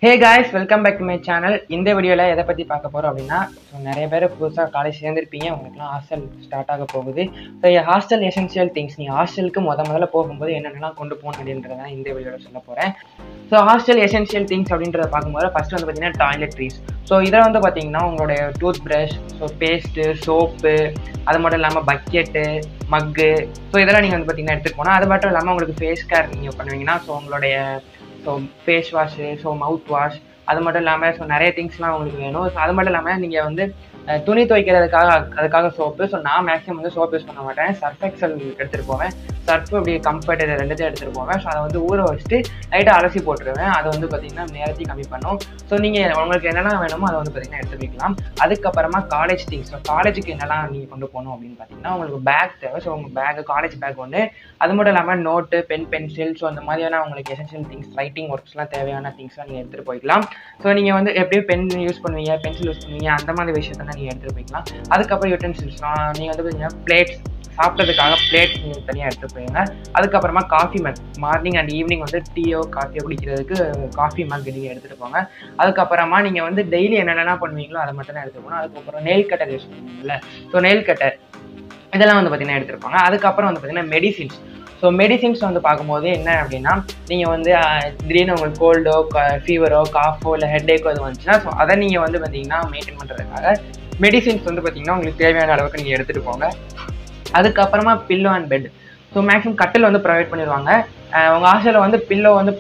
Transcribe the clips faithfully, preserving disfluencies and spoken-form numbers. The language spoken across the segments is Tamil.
Hey guys, welcome back to my channel. இந்த வீடியோல எதை பத்தி பார்க்க போறோம் அப்படின்னா நிறைய பேர் புதுசா காலேஜ் சேர்ந்திருப்பீங்க. உங்களுக்குலாம் ஹாஸ்டல் ஸ்டார்ட் ஆக போகுது. ஸோ ஹாஸ்டல் எசென்ஷியல் திங்ஸ் நீ ஹாஸ்டலுக்கு முத முதல்ல போகும்போது என்னென்னலாம் கொண்டு போகணும் அப்படின்றத இந்த வீடியோல சொல்ல போறேன். ஸோ ஹாஸ்டல் எசென்ஷியல் திங்ஸ் அப்படின்றத பார்க்கும்போது ஃபர்ஸ்ட் வந்து பார்த்தீங்கன்னா டாய்லெட்ரீஸ். ஸோ இதில் வந்து பார்த்தீங்கன்னா உங்களுடைய tooth brush, so paste, soap, அது மட்டும் இல்லாமல் பக்கெட்டு, மக்கு, ஸோ இதெல்லாம் நீங்கள் வந்து பார்த்தீங்கன்னா எடுத்துகிட்டு போனால், அது மட்டும் இல்லாமல் உங்களுக்கு ஃபேஸ் கேர் நீங்கள் பண்ணுவீங்கன்னா ஸோ உங்களுடைய so face wash, so mouth wash, அது மட்டும் இல்லாமல் ஸோ நிறைய திங்ஸ்லாம் உங்களுக்கு வேணும். ஸோ அது மட்டும் இல்லாமல் நீங்கள் வந்து துணி துவைக்கிறதுக்காக அதுக்காக சோப்பு. ஸோ நான் மேக்ஸிமம் வந்து சோப் யூஸ் பண்ண மாட்டேன், சர்ஃப் எக்ஸல் எடுத்துகிட்டு போவேன். சர்ஃப் அப்படி கம்ஃபர்ட் இதை ரெண்டுத்தையும் எடுத்துகிட்டு போவேன். ஸோ அதை வந்து ஊற வச்சுட்டு லைட்டாக அலசி போட்டுருவேன். அதை வந்து பார்த்திங்கன்னா நேரத்தையும் கம்மி பண்ணும். ஸோ நீங்கள் உங்களுக்கு என்னென்ன வேணுமோ அதை வந்து பார்த்திங்கன்னா எடுத்து வைக்கலாம். அதுக்கப்புறமா காலேஜ் திங்ஸ். ஸோ காலேஜுக்கு என்னெல்லாம் நீங்கள் கொண்டு போகணும் அப்படின்னு பார்த்தீங்கன்னா உங்களுக்கு பேக் தேவை. ஸோ உங்கள் பேக்கு காலேஜ் பேக் ஒன்று, அது மட்டும் இல்லாமல் நோட்டு, பென், பென்சில், ஸோ அந்த மாதிரியான உங்களுக்கு எசென்ஷியல் திங்ஸ், ரைட்டிங் ஒர்க்ஸ்லாம் தேவையான திங்ஸ்லாம் நீங்கள் எடுத்துகிட்டு போய்க்கலாம். ஸோ நீங்கள் வந்து எப்படியும் பென் யூஸ் பண்ணுவீங்க, பென்சில் யூஸ் பண்ணுவீங்க, அந்த மாதிரி விஷயத்தான் நீங்கள் எடுத்துகிட்டு போய்க்கலாம். அதுக்கப்புறம் யூட்டென்சில்ஸ்லாம் நீங்கள் வந்து பார்த்தீங்கன்னா பிளேட்ஸ், சாப்பிட்றதுக்காக பிளேட்ஸ் நீங்கள் தனியாக எடுத்துகிட்டு போயிங்க. அதுக்கப்புறமா coffee mug, morning and evening வந்து டீயோ காஃபியோ குடிக்கிறதுக்கு காஃபி மக் நீங்கள் எடுத்துகிட்டு போங்க. அதுக்கப்புறமா நீங்கள் வந்து டெய்லி என்னென்ன பண்ணுவீங்களோ அதை மட்டும் தான் எடுத்துகிட்டு போகணும். அதுக்கப்புறம் நெயில் கட்டர் யூஸ் பண்ணுவீங்கல்ல, ஸோ நெயில் கட்டர் இதெல்லாம் வந்து பார்த்தீங்கன்னா எடுத்துருப்பாங்க. அதுக்கப்புறம் வந்து பார்த்தீங்கன்னா மெடிசின்ஸ். ஸோ மெடிசின்ஸ் வந்து பார்க்கும்போது என்ன அப்படின்னா நீங்கள் வந்து திடீர்னு உங்களுக்கு கோல்டோ, ஃபீவரோ, காஃபோ இல்லை ஹெட்டேக்கோ அது வந்துச்சுன்னா ஸோ அதை நீங்கள் வந்து பார்த்தீங்கன்னா மெயின்டைன் பண்ணுறதுக்காக மெடிசின்ஸ் வந்து பார்த்தீங்கன்னா உங்களுக்கு தேவையான அளவுக்கு நீங்கள் எடுத்துகிட்டு போங்க. அதுக்கப்புறமா pillow and bed. So maximum கட்டில் வந்து ப்ரொவைட் பண்ணிடுவாங்க. உங்கள் ஹாஸ்டலில் வந்து பில்லோ வந்து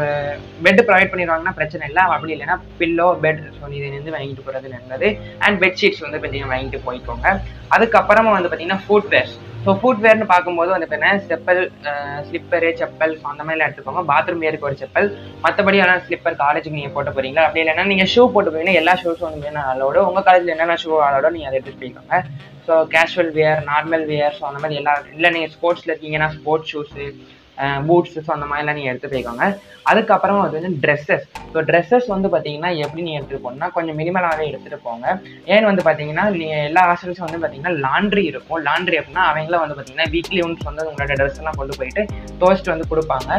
பெட் ப்ரொவைட் பண்ணிடுவாங்கன்னா பிரச்சனை இல்லை. அப்படி இல்லைன்னா பில்லோ, பெட், ஸோ இது வந்து வாங்கிட்டு போகிறது நல்லது. அண்ட் பெட்ஷீட்ஸ் வந்து பார்த்தீங்கன்னா வாங்கிட்டு போய்க்கோங்க. அதுக்கப்புறமா வந்து பார்த்தீங்கன்னா ஃபுட் வேர்ஸ். ஸோ ஃபுட் வேர்னு பார்க்கும்போது வந்து பார்த்தீங்கன்னா செப்பல், ஸ்லிப்பரு, செப்பல், ஸோ அந்த மாதிரிலாம் எடுத்துக்கோங்க. பாத்ரூம் வேருக்கு ஒரு செப்பல், மற்றபடி எல்லாம் ஸ்லிப்பர் காலேஜுக்கு நீங்கள் போட்டு போகிறீங்களா, அப்படி இல்லைன்னா நீங்கள் ஷூ போட்டு போவீங்கன்னா எல்லா ஷூஸும் வந்து நான் அலோடு. உங்கள் காலேஜில் என்னென்ன ஷூ அலோடோ நீங்கள் அதை எடுத்துகிட்டு போய்க்கோங்க. So casual wear, normal wear, so அந்த மாதிரி எல்லா இல்லை நீங்கள் ஸ்போர்ட்ஸில் இருக்கீங்கன்னா ஸ்போர்ட்ஸ் ஷூஸு, பூட்ஸு, ஸோ அந்த மாதிரிலாம் நீங்கள் எடுத்து போய்க்கோங்க. அதுக்கப்புறமா வந்து ட்ரெஸ்ஸஸ். ஸோ ட்ரெஸ்ஸஸ் வந்து பார்த்தீங்கன்னா எப்படி நீங்கள் எடுத்துகிட்டு போகணும்னா கொஞ்சம் மினிமலாகவே எடுத்துகிட்டு போங்க. ஏன்னு வந்து பார்த்தீங்கன்னா நீங்கள் எல்லா ஹாஸ்டல்ஸும் வந்து பார்த்தீங்கன்னா லாண்ட்ரி இருக்கும். லாண்ட்ரி அப்படின்னா அவங்களாம் வந்து பார்த்தீங்கன்னா வீக்லி ஒன்ஸ் வந்து உங்களோட ட்ரெஸ் எல்லாம் கொண்டு போயிட்டு துவைச்சிட்டு வந்து கொடுப்பாங்க.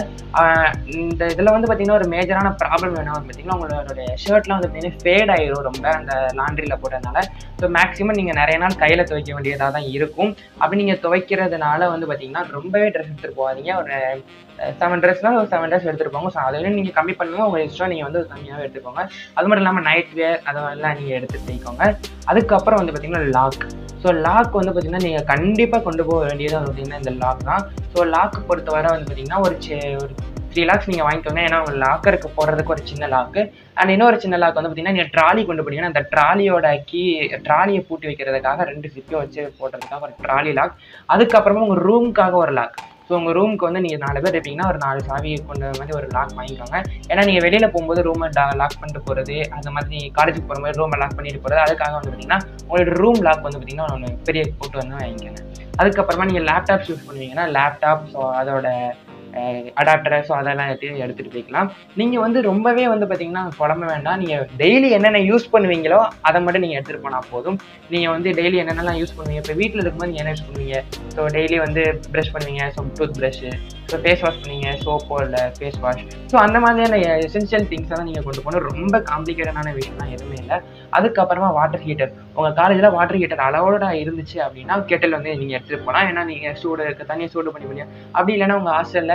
இந்த இதில் வந்து பார்த்தீங்கன்னா ஒரு மேஜரான ப்ராப்ளம் என்ன வந்து பார்த்தீங்கன்னா உங்களோட ஷர்ட்லாம் வந்து பார்த்தீங்கன்னா ஃபேட் ஆகிடும் ரொம்ப அந்த லாண்ட்ரியில் போட்டதுனால. ஸோ மேக்ஸிமம் நீங்கள் நிறைய நாள் கையில் துவைக்க வேண்டியதாக தான் இருக்கும். அப்படி நீங்கள் துவைக்கிறதுனால வந்து பார்த்தீங்கன்னா ரொம்பவே ட்ரெஸ் எடுத்துகிட்டு போகாதீங்க. ஒரு செவன் ட்ரெஸ்னால் ஒரு செவன் ட்ரெஸ் எடுத்துகிட்டு போங்க. ஸோ அதில் நீங்கள் கம்மி பண்ணுங்க, உங்கள் இஷ்டம், நீங்கள் வந்து கம்மியாகவே எடுத்துக்கோங்க. அது மட்டும் இல்லாமல் நைட் வேர் அதெல்லாம் நீங்கள் எடுத்துகிட்டு போய்க்கோங்க. அதுக்கப்புறம் வந்து பார்த்தீங்கன்னா லாக். ஸோ லாக் வந்து பார்த்தீங்கன்னா நீங்கள் கண்டிப்பாக கொண்டு போக வேண்டியது வந்து பார்த்தீங்கன்னா இந்த லாக் தான். ஸோ லாக்கு பொறுத்தவரை வந்து பார்த்தீங்கன்னா ஒரு ஒரு த்ரீ லாக்ஸ் நீங்கள் வாங்கிக்கோங்க. ஏன்னா உங்கள் லாக்கருக்கு போடுறதுக்கு ஒரு சின்ன லாக்கு அண்ட் இன்னொரு சின்ன லாக் வந்து பார்த்தீங்கன்னா நீங்கள் ட்ராலி கொண்டு போனீங்கன்னா அந்த ட்ராலியோட கீ ட்ராலியை பூட்டி வைக்கிறதுக்காக ரெண்டு சிப்பையும் வச்சு போடுறதுக்காக ஒரு ட்ராலி லாக். அதுக்கப்புறமா உங்கள் ரூமுக்காக ஒரு லாக். ஸோ உங்கள் ரூமுக்கு வந்து நீங்கள் நாலு பேர் இருப்பீங்கன்னா ஒரு நாலு சாவி கொண்டு மாதிரி ஒரு லாக் வாங்கிக்கோங்க. ஏன்னா நீங்கள் வெளியில் போகும்போது ரூமை டா லாக் பண்ணிட்டு போகிறது, அந்த மாதிரி காலேஜுக்கு போகிற மாதிரி ரூமை லாக் பண்ணிட்டு போகிறது, அதுக்காக வந்து பார்த்தீங்கன்னா உங்களோட ரூம் லாக் வந்து பார்த்தீங்கன்னா ஒன்று பெரிய போட்டு வந்து வாங்கிக்கோங்க. அதுக்கப்புறமா நீங்கள் லேப்டாப்ஸ் யூஸ் பண்ணுவீங்கன்னா லேப்டாப், ஸோ அதோட அடாப்டரை, ஸோ அதெல்லாம் எடுத்து எடுத்துகிட்டு போய்க்கலாம். நீங்கள் வந்து ரொம்பவே வந்து பார்த்தீங்கன்னா குழம்ப வேண்டாம். நீங்கள் டெய்லி என்னென்ன யூஸ் பண்ணுவீங்களோ அதை மட்டும் நீங்கள் எடுத்துகிட்டு போனால் போதும். நீங்கள் வந்து டெய்லி என்னென்னலாம் யூஸ் பண்ணுவீங்க, இப்போ வீட்டில் இருக்கும்போது நீங்கள் என்ன யூஸ் பண்ணுவீங்க, ஸோ டெய்லி வந்து ப்ரஷ் பண்ணுவீங்க, so tooth brush, so face wash பண்ணுவீங்க, சோப்போ இல்லை ஃபேஸ் வாஷ், ஸோ அந்த மாதிரியான எசென்ஷியல் திங்ஸை தான் நீங்கள் கொண்டு போகணும். ரொம்ப காம்ப்ளிகேட்டடான விஷயம்லாம் எதுவுமே இல்லை. அதுக்கப்புறமா வாட்டர் ஹீட்டர். உங்கள் காலேஜில் வாட்டர் ஹீட்டர் அளவோட இருந்துச்சு அப்படின்னா கெட்டில் வந்து நீங்கள் எடுத்துகிட்டு போகலாம். ஏன்னா நீங்கள் சூடு இருக்க தண்ணியை சூடு பண்ணி முடியும். அப்படி இல்லைன்னா உங்கள் ஹாஸ்டலில்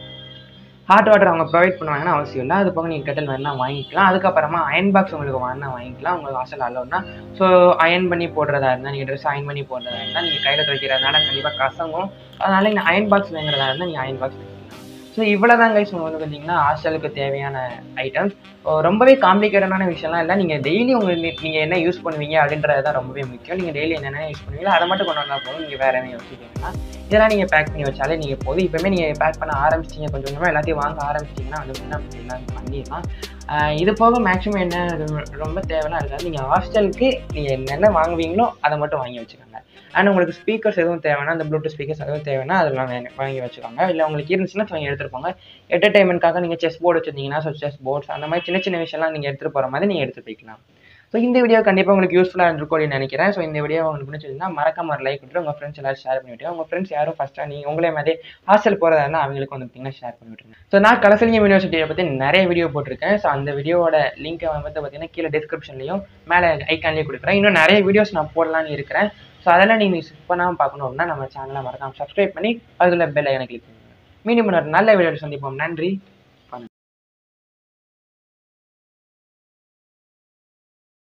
ஹாட் வாட்டர் அவங்க ப்ரொவைட் பண்ணுவாங்கன்னா அவசியம் இல்லை. அது போக நீங்கள் கெட்டில் வேணா வாங்கிக்கலாம். அதுக்கப்புறமா அயன் பாக்ஸ் உங்களுக்கு வேணா வாங்கிக்கலாம் உங்களுக்கு ஹாஸ்டல் அளவுனா. ஸோ அயன் பண்ணி போடுறதா இருந்தால், நீங்கள் ட்ரெஸ் அயன் பண்ணி போடுறதா இருந்தால், நீங்கள் கையில் துவைக்கிறதுனால கண்டிப்பாக கசங்கும். அதனால நீங்கள் அயன் பாக்ஸ் வாங்குறதா இருந்தால் நீங்கள் அயன் பாக்ஸ். ஸோ இவ்வளோ தான் கைஸ் வந்து பார்த்தீங்கன்னா ஹாஸ்டலுக்கு தேவையான ஐட்டம்ஸ். ரொம்பவே காம்ப்ளிகேட்டடான விஷயம்லாம் இல்லை. நீங்கள் டெய்லி உங்கள் நீங்கள் என்ன யூஸ் பண்ணுவீங்க அப்படின்றது தான் ரொம்பவே முக்கியம். நீங்கள் டெய்லி என்னென்ன யூஸ் பண்ணுவீங்களோ அதை மட்டும் கொண்டு வந்தால் போதும். நீங்கள் வேறு என்ன யோசிச்சிங்கன்னா இதெல்லாம் நீங்கள் பேக் பண்ணி வச்சாலே நீங்கள் போதும். இப்போமே நீங்கள் பேக் பண்ண ஆரம்பிச்சிட்டிங்க, கொஞ்சம் கொஞ்சமாக எல்லாத்தையும் வாங்க ஆரம்பிச்சிட்டிங்கன்னா வந்து பார்த்தீங்கன்னா எல்லாம் பண்ணிடலாம். இது போக மேக்ஸிமம் என்ன ரொம்ப தேவைலாம் இருக்காது. நீங்கள் ஹாஸ்டலுக்கு நீங்கள் என்னென்ன வாங்குவீங்களோ அதை மட்டும் வாங்கி வச்சுக்கோங்க. அண்ட் உங்களுக்கு ஸ்பீக்கர்ஸ் எதுவும் தேவைன்னா, அந்த ப்ளூடூத் ஸ்பீக்கர்ஸ் எதுவும் தேவைன்னா அதெல்லாம் வாங்கி வச்சுக்கோங்க. இல்லை உங்களுக்கு இருந்துச்சுன்னா நீங்கள் எடுத்துருப்போங்க. என்டர்டைன்மெண்ட்காக நீங்கள் செஸ் போர்டு வச்சுருந்தீங்கன்னா ஸோ செஸ் போர்ட்ஸ் அந்த மாதிரி சின்ன சின்ன விஷயம்லாம் நீங்கள் எடுத்துகிட்டு போகிற மாதிரி நீங்கள் எடுத்து போய்க்கலாம். ஸோ ஸோ இந்த வீடியோ கண்டிப்பாக உங்களுக்கு யூஸ்ஃபுல்லாக இருந்திருக்கும் அப்படின்னு நினைக்கிறேன். ஸோ இந்த வீடியோ உங்களுக்கு பிடிச்சிருந்தா மறக்காம ஒரு லைக் கொடுத்து உங்கள் ஃப்ரெண்ட்ஸ் எல்லாரும் ஷேர் பண்ணிவிட்டு உங்கள் ஃப்ரெண்ட்ஸ் யாரும் ஃபஸ்ட்டாக நீங்கள் உங்களே மாதிரி ஹாஸ்டல் போகிறதா இருந்தால் அவங்களுக்கு வந்து பார்த்தீங்கன்னா ஷேர் பண்ணிவிட்டுருங்க. ஸோ நான் கலசலிங்கம் யூனிவர்சிட்டியை பற்றி நிறைய வீடியோ போட்டிருக்கேன். ஸோ அந்த வீடியோட லிங்க்கை வந்து பார்த்தீங்கன்னா கீழே டிஸ்கிரிப்ஷன்லையும் மேலே ஐக்கான்லேயும் கொடுக்குறேன். இன்னும் நிறைய வீடியோஸ் நான் போடலான்னு இருக்கிறேன். ஸோ அதெல்லாம் நீங்கள் ஸ்கிப் பண்ணாமல் பார்க்கணும் அப்படின்னா நம்ம சேனலை மறக்காம சப்ஸ்கிரைப் பண்ணி அதில் பெல் ஐக்கனை கிளிக் பண்ணுங்கள். மீண்டும் ஒரு நல்ல வீடியோவில் சந்திப்போம். நன்றி.